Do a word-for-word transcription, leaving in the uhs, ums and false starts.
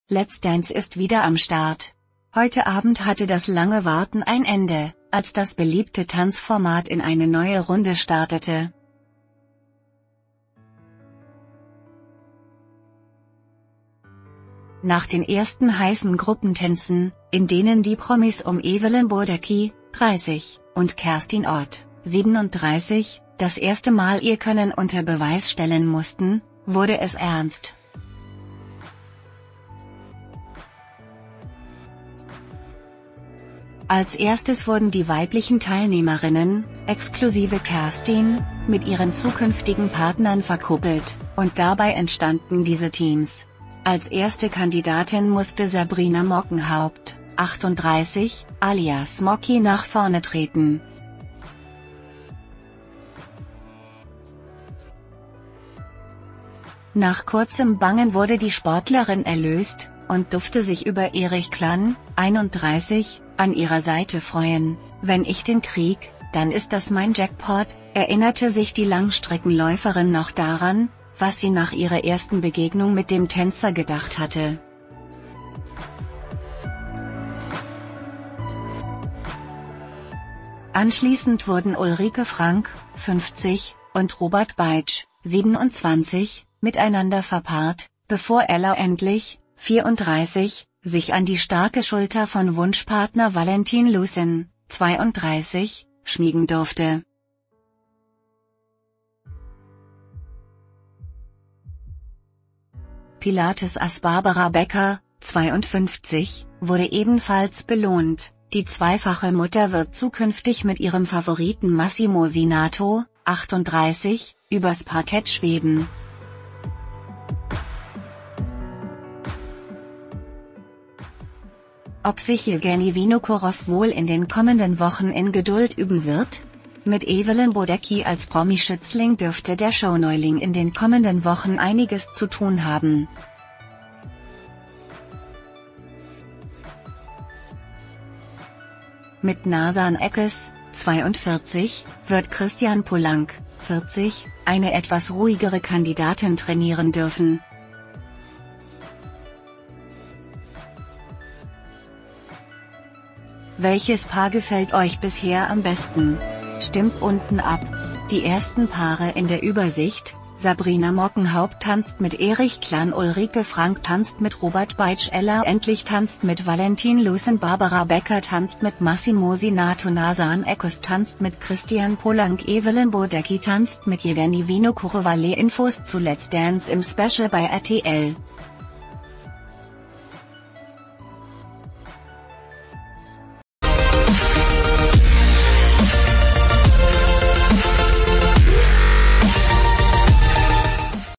Let's Dance ist wieder am Start. Heute Abend hatte das lange Warten ein Ende, als das beliebte Tanzformat in eine neue Runde startete. Nach den ersten heißen Gruppentänzen, in denen die Promis um Evelyn Bodecki, dreißig, und Kerstin Ott, siebenunddreißig, das erste Mal ihr Können unter Beweis stellen mussten, wurde es ernst. Als erstes wurden die weiblichen Teilnehmerinnen, exklusive Kerstin, mit ihren zukünftigen Partnern verkuppelt, und dabei entstanden diese Teams. Als erste Kandidatin musste Sabrina Mockenhaupt, achtunddreißig, alias Mocki nach vorne treten. Nach kurzem Bangen wurde die Sportlerin erlöst, und durfte sich über Erich Klann, einunddreißig, an ihrer Seite freuen. Wenn ich den krieg, dann ist das mein Jackpot, erinnerte sich die Langstreckenläuferin noch daran, was sie nach ihrer ersten Begegnung mit dem Tänzer gedacht hatte. Anschließend wurden Ulrike Frank, fünfzig, und Robert Beitsch, siebenundzwanzig, miteinander verpaart, bevor Ella endlich, vierunddreißig, sich an die starke Schulter von Wunschpartner Valentin Lucen, zweiunddreißig, schmiegen durfte. Pilates-Ass Barbara Becker, zweiundfünfzig, wurde ebenfalls belohnt. Die zweifache Mutter wird zukünftig mit ihrem Favoriten Massimo Sinato, achtunddreißig, übers Parkett schweben. Ob sich Jewgeni Vinokurov wohl in den kommenden Wochen in Geduld üben wird? Mit Evelyn Bodecki als Promi-Schützling dürfte der Showneuling in den kommenden Wochen einiges zu tun haben. Mit Nazan Eckes, zweiundvierzig, wird Christian Polank, vierzig, eine etwas ruhigere Kandidatin trainieren dürfen. Welches Paar gefällt euch bisher am besten? Stimmt unten ab. Die ersten Paare in der Übersicht: Sabrina Mockenhaupt tanzt mit Erich Klann, Ulrike Frank tanzt mit Robert Beitsch, Ella Endlich tanzt mit Valentin Lucen, Barbara Becker tanzt mit Massimo Sinato, Nazan Eckes tanzt mit Christian Polank, Evelyn Bodecki tanzt mit Jewgeni Vinokurov. Alle Infos zu Let's Dance im Special bei R T L.